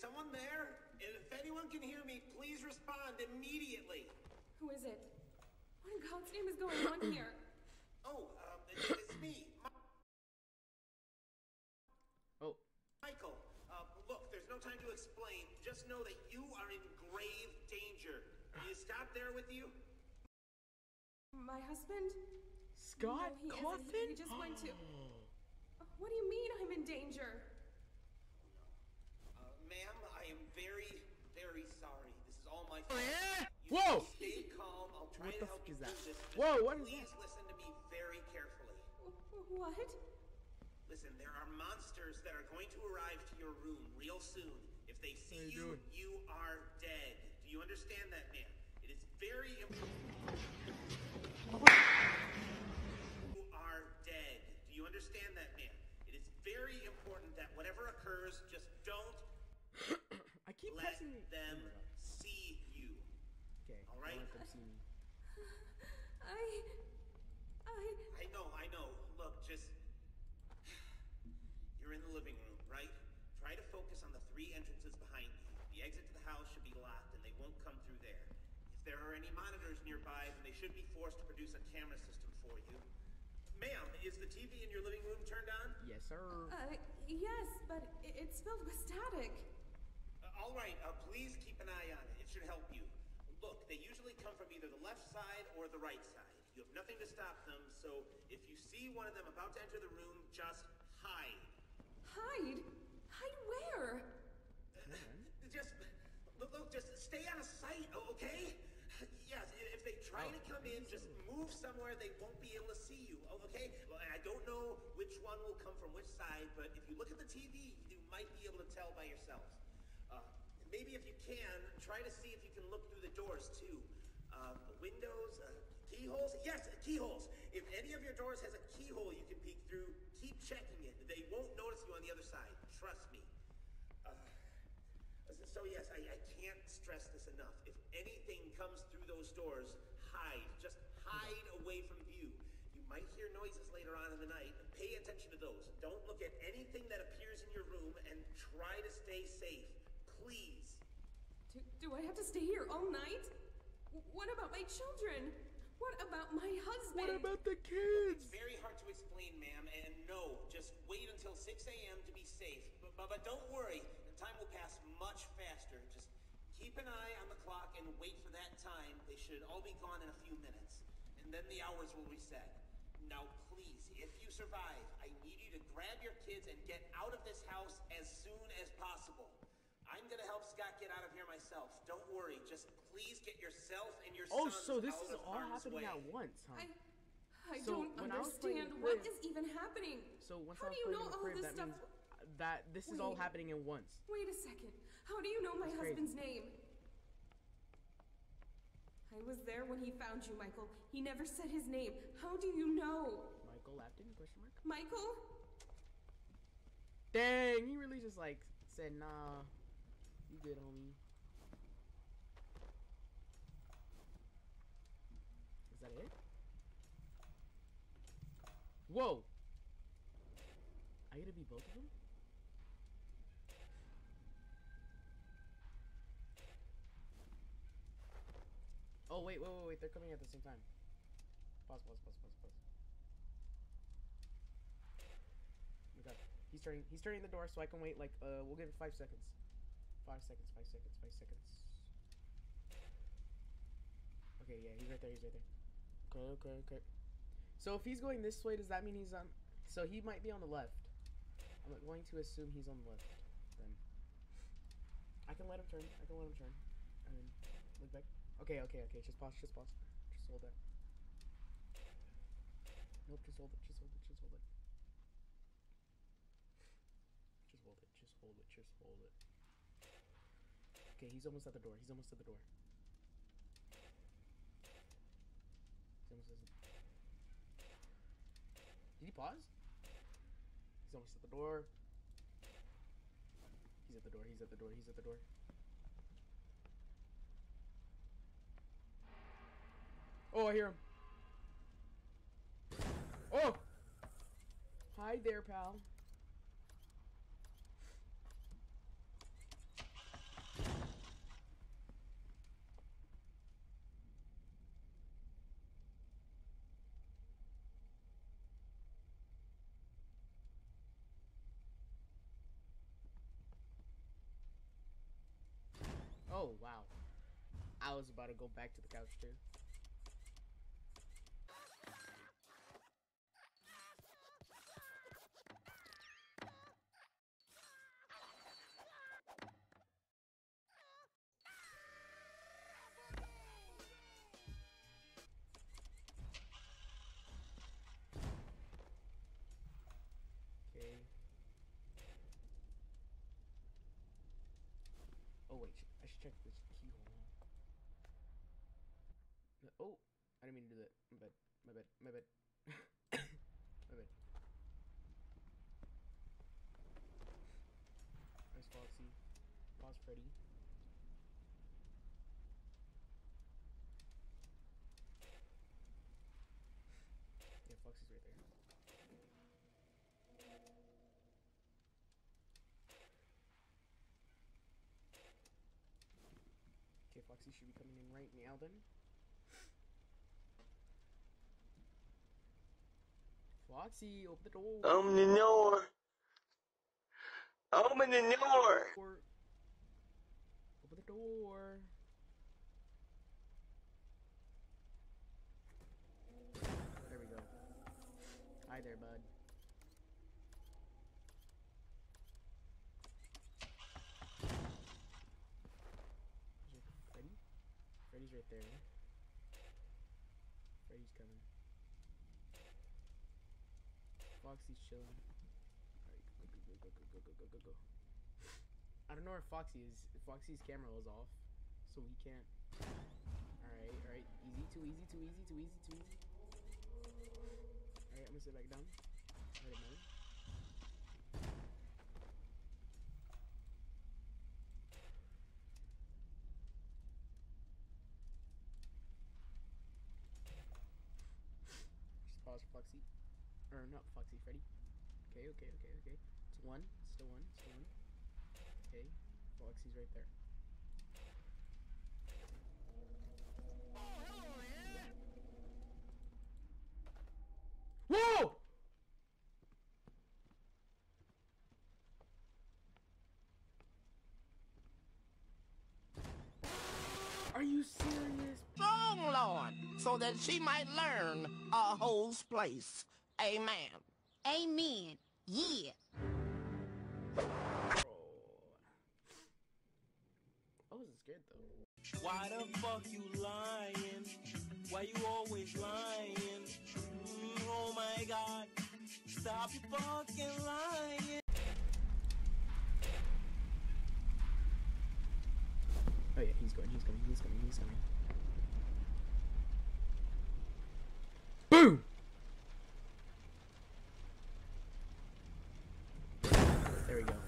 someone there? If anyone can hear me, please respond immediately. Who is it? What in God's name is going on here? Oh, it's me. Oh. Michael, look, there's no time to explain. Just know that you are in grave danger. Is Scott there with you? My husband? Scott No, Coffin? He just went to... What do you mean I'm in danger? Ma'am, I am very, very sorry. This is all my fault. Oh, yeah? You Whoa! Stay calm. I'll try What to the help fuck you is that? through this. Whoa, what is Please that? listen to me very carefully. What? Listen, there are monsters that are going to arrive to your room real soon. If they see you, you are dead. Do you understand that, man? It is very important. You are dead. Do you understand that, man? It is very important that whatever occurs, just don't I keep let pressing the... them see you. Okay. All right? Don't let them see me. I know. Look, just... You're in the living room, right? Try to focus on the 3 entrances behind you. The exit to the house should be locked, and they won't come through there. If there are any monitors nearby, then they should be forced to produce a camera system for you. Ma'am, is the TV in your living room turned on? Yes, sir. Yes, but it's filled with static. All right, please keep an eye on it. It should help you. Look, they usually come from either the left side or the right side. You have nothing to stop them, so if you see one of them about to enter the room, just hide. Hide? Hide where? Just stay out of sight, okay? Yes, if they try to come in, just move somewhere they won't be able to see you, okay? Well, I don't know which one will come from which side, but if you look at the TV, you might be able to tell by yourselves. Maybe if you can, try to see if you can look through the doors, too. Windows, keyholes? Yes, keyholes. If any of your doors has a keyhole you can peek through, keep checking it. They won't notice you on the other side. Trust me. So yes, I can't stress this enough. If anything comes through those doors, hide. Just hide away from view. You might hear noises later on in the night. Pay attention to those. Don't look at anything that appears in your room and try to stay safe. Please. Do I have to stay here all night? What about my children? What about my husband? What about the kids? It's very hard to explain, ma'am, and no, just wait until 6 a.m. to be safe. But don't worry, the time will pass much faster. Just keep an eye on the clock and wait for that time. They should all be gone in a few minutes, and then the hours will reset. Now, please, if you survive, I need you to grab your kids and get out of this house as soon as possible. I'm gonna help Scott get out of here myself. Don't worry, just please get yourself and your Oh, sons so this out is of all harm's happening way. at once, huh? I So, don't when I was playing understand the what crib- is even happening. So once How I was do you playing know in the all crib, this that stuff? means that this is all Wait. happening at once. Wait a second. How do you know my That's crazy. husband's name? I was there when he found you, Michael. He never said his name. How do you know? Michael Afton? Question mark. Michael? Dang, he really just like said, nah, you good, homie. Is that it? Whoa! I gotta be both of them? Oh, wait, they're coming at the same time. Pause. Okay. He's turning the door so I can wait like, we'll give it 5 seconds. 5 seconds. Okay, yeah, he's right there. Okay. So if he's going this way, does that mean he's on... So he might be on the left. I'm going to assume he's on the left, then. I can let him turn. And then look back. Okay. Just pause. Just hold that. Nope, just hold it. Just hold it. Okay, he's almost at the door. Did he pause? He's almost at the door. He's at the door. Oh, I hear him. Oh! Hi there, pal. Oh, wow. I was about to go back to the couch, too. Okay. Oh, wait. I should check this keyhole. Oh, I didn't mean to do that. My bad. My bad. My bad. My bad. Nice Foxy. Pause Freddy. Yeah, Foxy's right there. Okay, Foxy should be coming in right now then. Foxy, open the door. Open the door. Open the door. Open the door. There we go. Hi there, bud. Freddy? Freddy's right there. Freddy's coming. Foxy's chilling. Alright, go. I don't know where Foxy is. Foxy's camera was off, so we can't. Alright. Easy, too easy. Alright, I'm gonna sit back down. Let it move. Just pause for Foxy. Or not Foxy, Freddy. Okay. It's one. Still one. Okay. Foxy's right there. Whoa! Are you serious? Strong Lord, so that she might learn a hole's place. Amen. Amen. Yeah. I wasn't scared though. Why the fuck you lying? Why you always lying? Oh my god. Stop your fucking lying. Oh yeah, he's coming. Boom! There we go.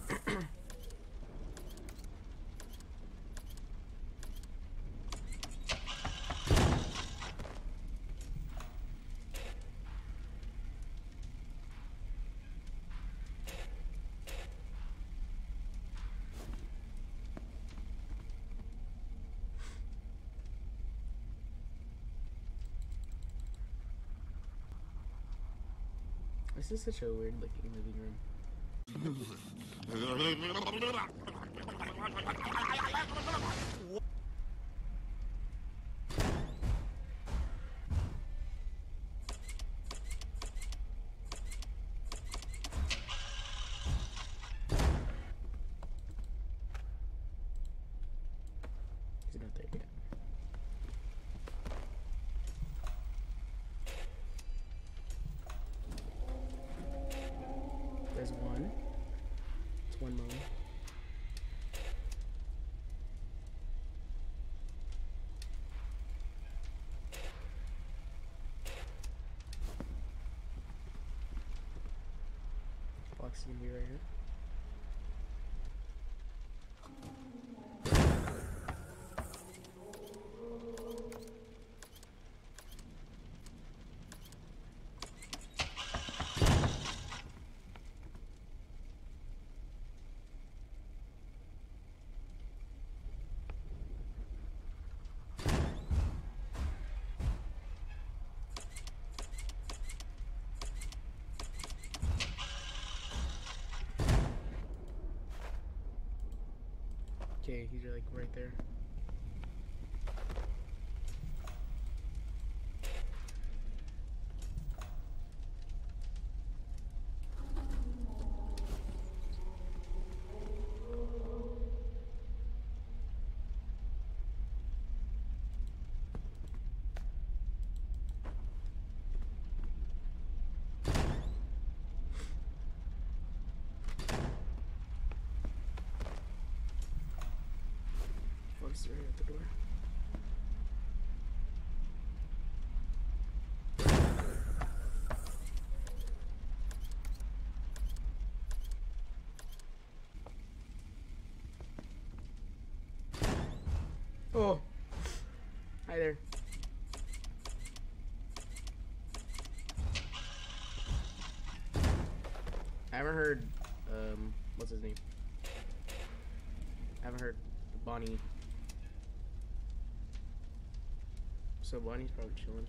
This is such a weird looking living room. He's not there yet. There's one. It's one moment. Fox's gonna be right here. Okay, he's like right there. Fuck's right at the door. Oh, hi there. I haven't heard, what's his name? I haven't heard Bonnie. So Bonnie's probably chilling.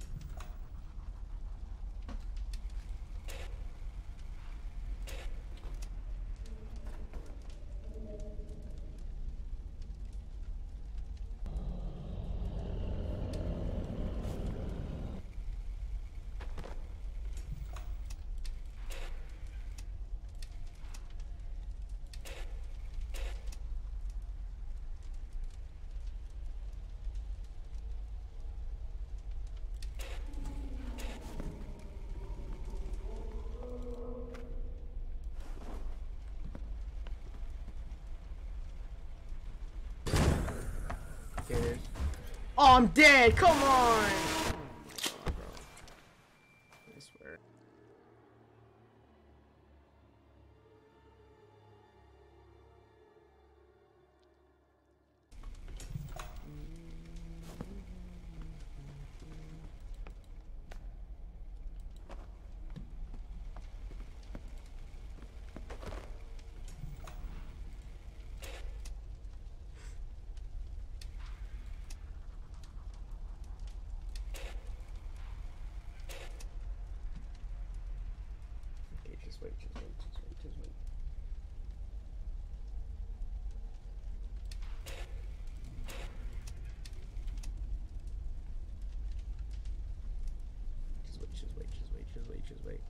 Okay, there's. Oh, I'm dead! Come on! Oh my god, bro. I swear. Okay, just wait, just wait, just wait, just wait. Just wait, just wait, just wait, just wait, just wait.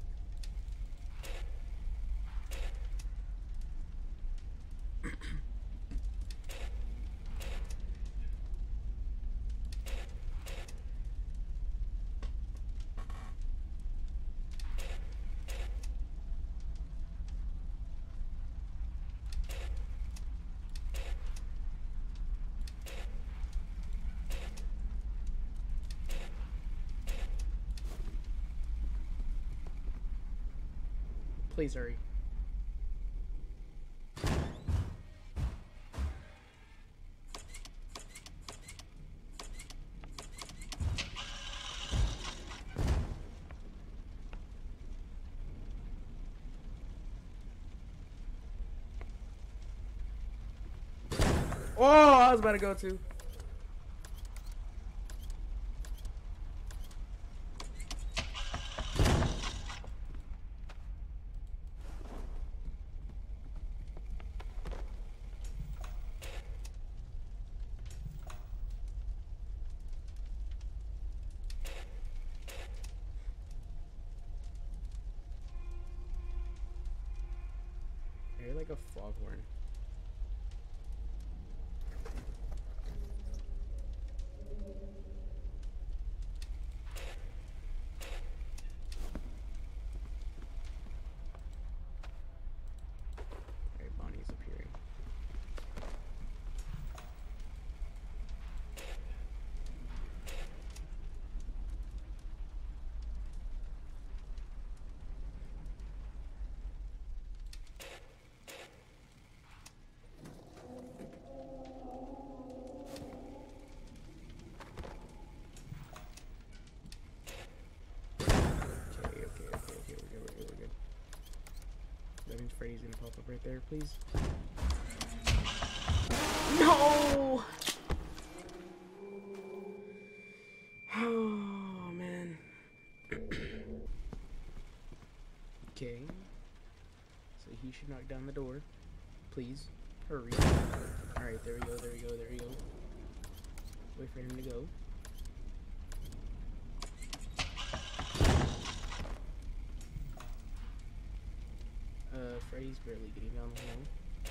Please hurry. Oh, I was about to go to. I hear like a foghorn. Alright, Bonnie's appearing. That means Freddy's gonna pop up right there, please. No! Oh, man. Okay. So he should knock down the door, please. Hurry. Alright, there we go, there we go, there we go. Wait for him to go. Freddy's barely getting down the hole.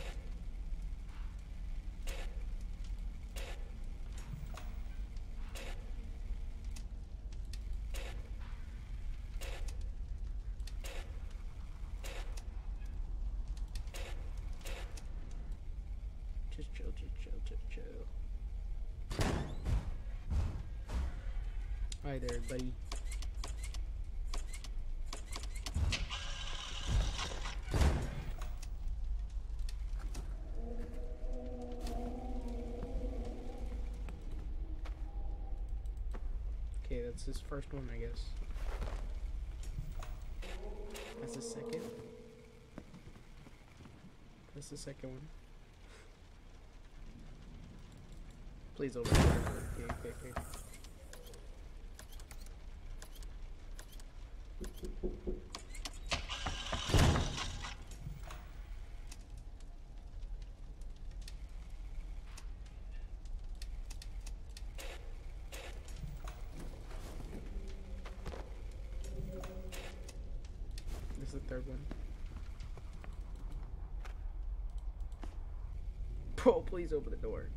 Just chill, just chill, just chill. Hi there, buddy. Okay, that's his first one, I guess. That's the second. That's the second one. Please open the door. Okay, okay, okay. This is the third one. Bro, please open the door.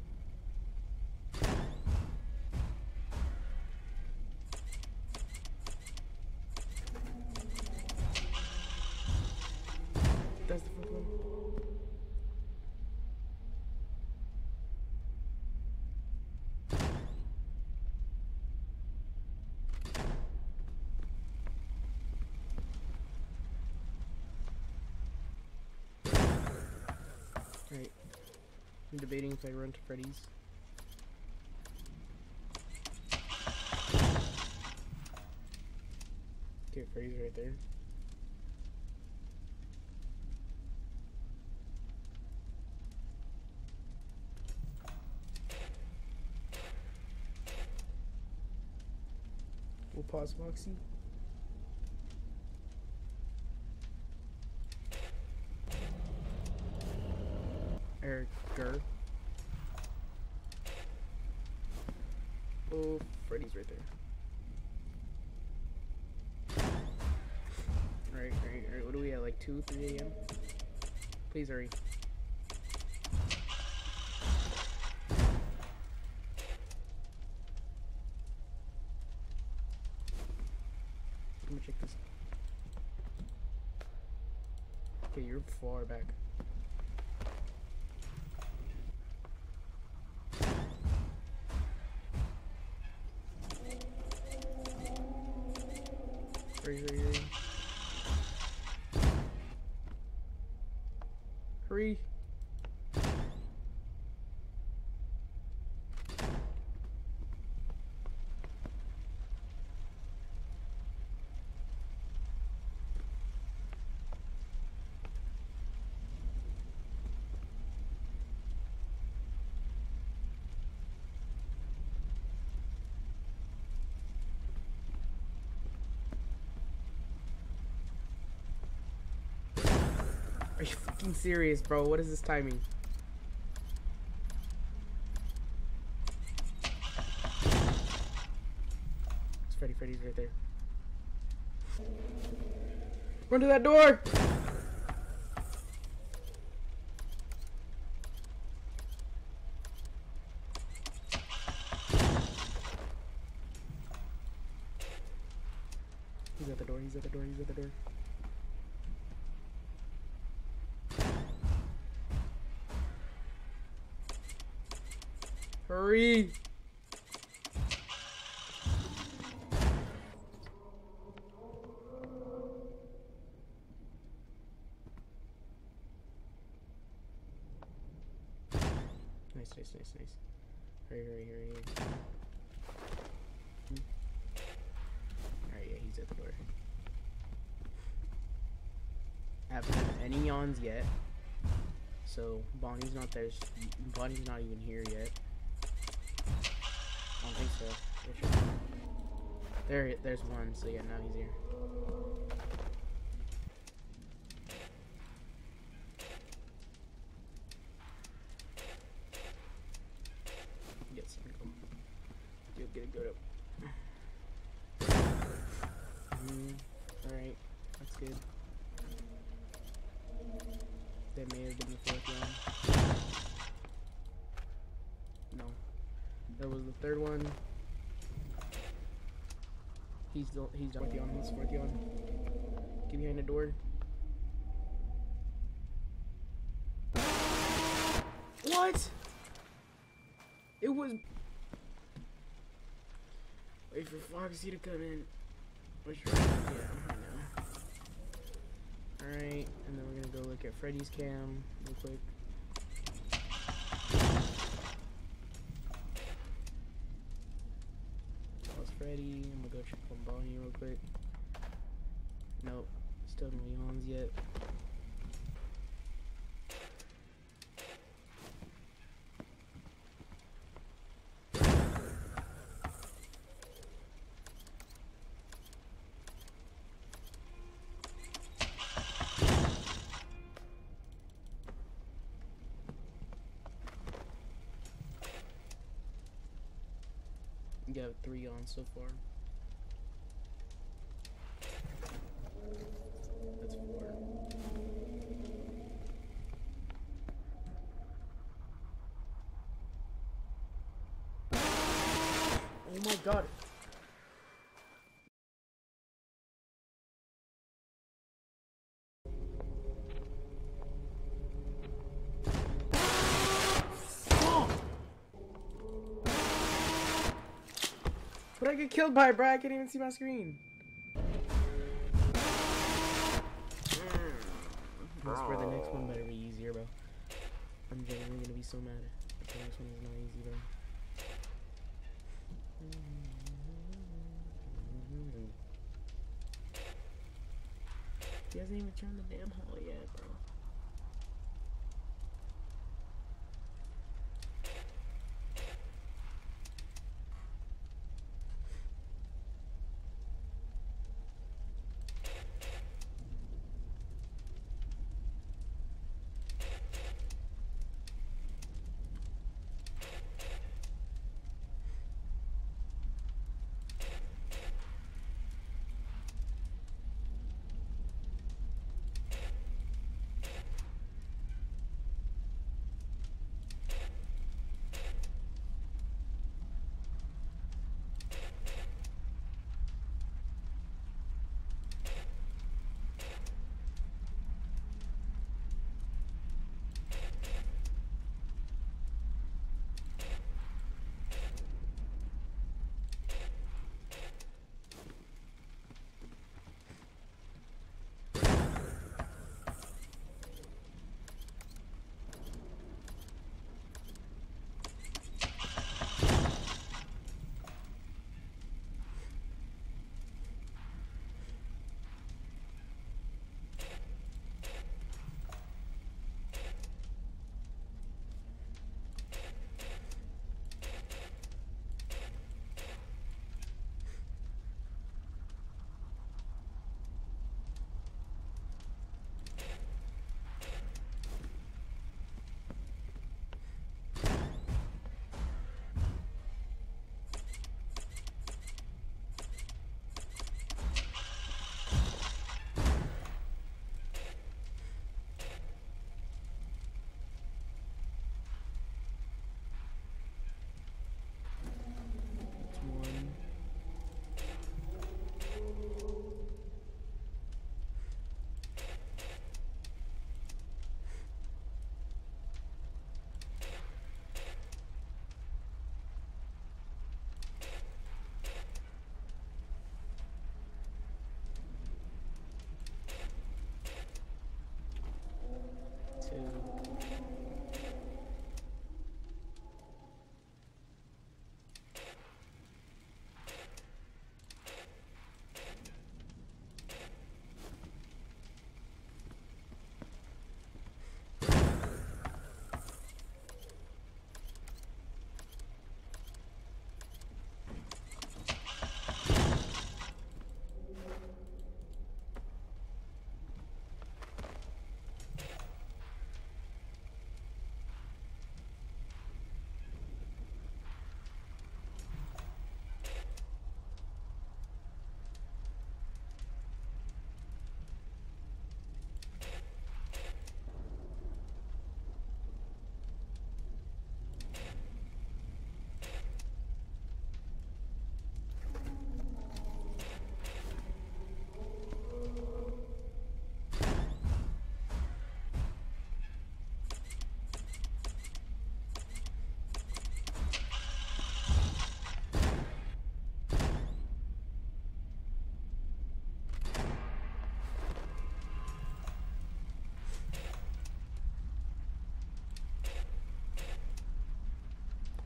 That's the fourth one. Right. I'm debating if I run to Freddy's. Okay, Freddy's right there. We'll pause Moxie. Erger. Oh, Freddy's right there. Alright, alright. What are we at? Like 2, 3 a.m.? Please hurry. Let me check this. Okay, you're far back. Hurry, hurry, hurry. Hurry. Are you fucking serious, bro? What is this timing? It's Freddy. Freddy's right there. Run to that door! He's at the door. He's at the door. He's at the door. Hurry! Nice, nice, nice, nice. Hurry, hurry, hurry. Alright, yeah, he's at the door. I haven't had any yawns yet. So, Bonnie's not there. Bonnie's not even here yet. I don't think so. There's one, so yeah, now he's here. the fourth yawn. No. That was the third one. He's done. Fourth yawn. He's fourth yawn. Get behind the door. What? It was. Wait for Foxy to come in. What's your Alright, and then we're gonna go look at Freddy's cam real quick. How's Freddy? I'm gonna go check on Bonnie real quick. Nope, still no yawns yet. You got 3 on so far. That's 4. Oh my god. But I get killed by it, bro. I can't even see my screen. I swear the next one better be easier, bro. I'm genuinely gonna be so mad if the next one is not easy, bro. He hasn't even turned the damn hall yet, bro.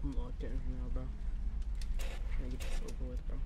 I'm locked in now, bro. Trying to get this over with, bro.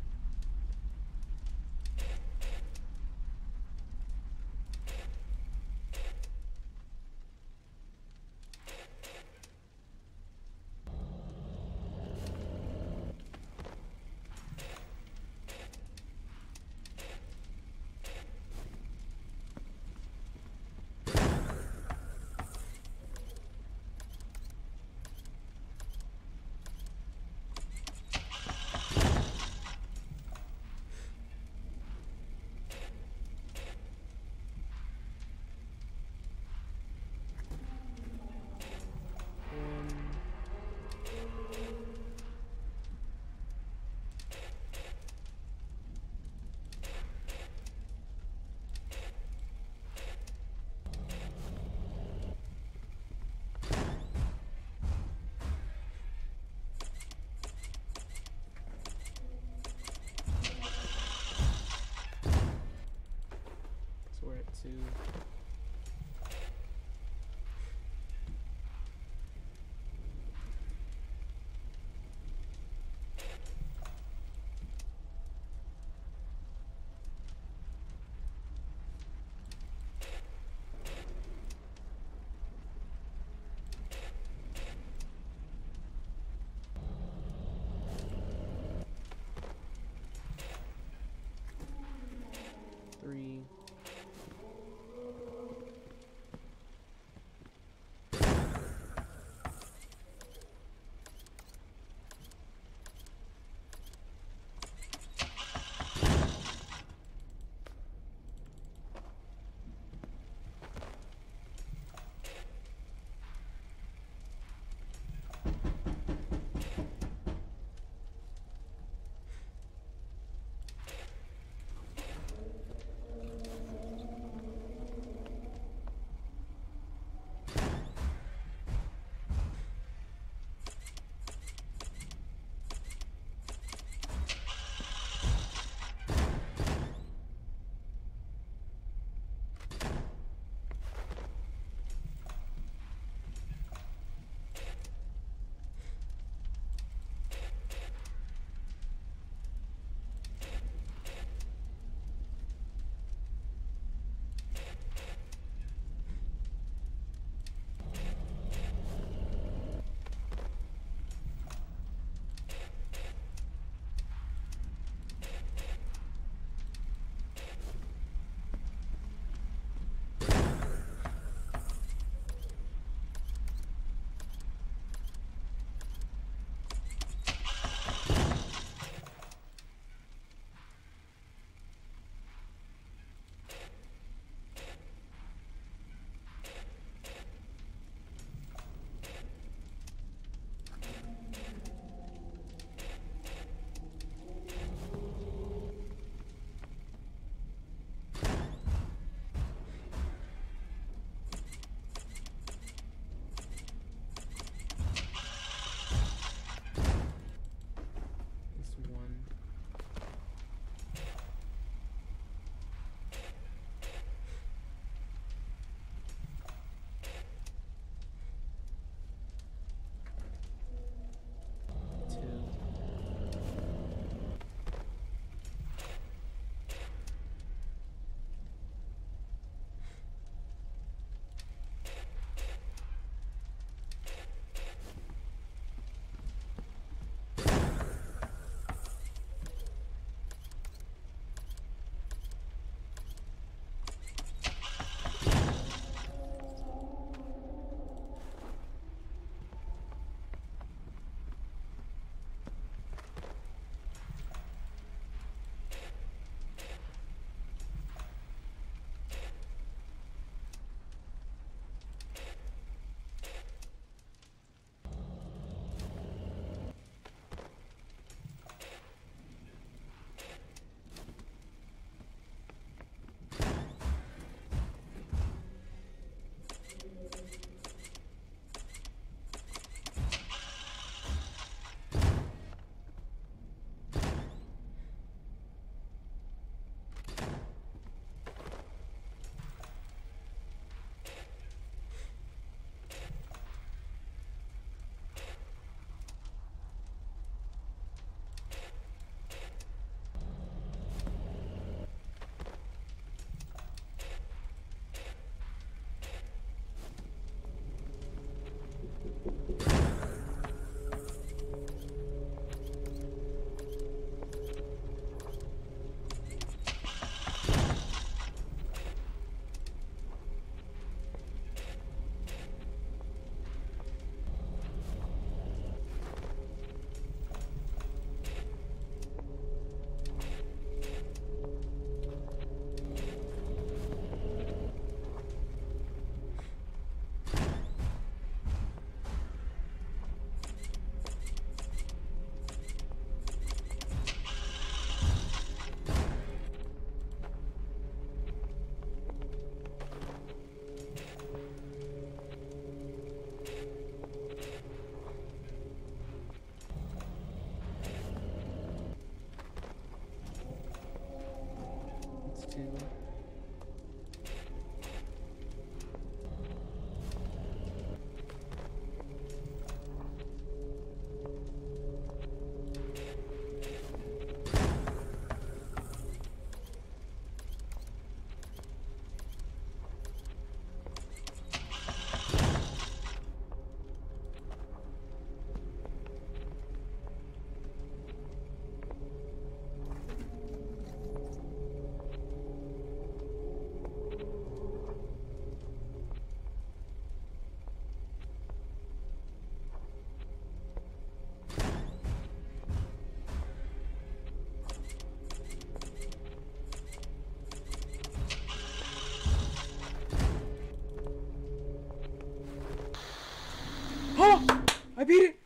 Oh! I beat it!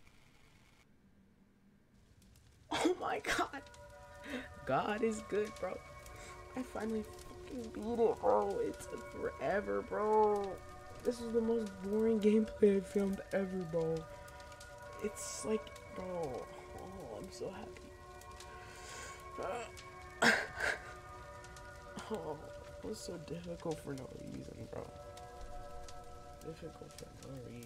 Oh my god! God is good, bro. I finally fucking beat it, bro. It took forever, bro. This is the most boring gameplay I've filmed ever, bro. It's like, bro. Oh, I'm so happy. Oh, it was so difficult for no reason, bro. Difficult for no reason,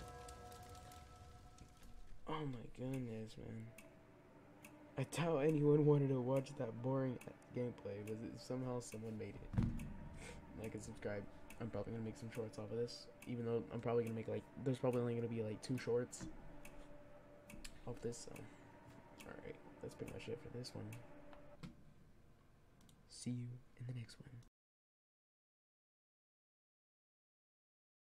bro. Oh my goodness, man. I doubt anyone wanted to watch that boring gameplay, but somehow someone made it. Like and subscribe. I'm probably gonna make some shorts off of this, even though I'm probably gonna make like, there's probably only gonna be like 2 shorts off this, so. Alright, that's pretty much it for this one. See you in the next one.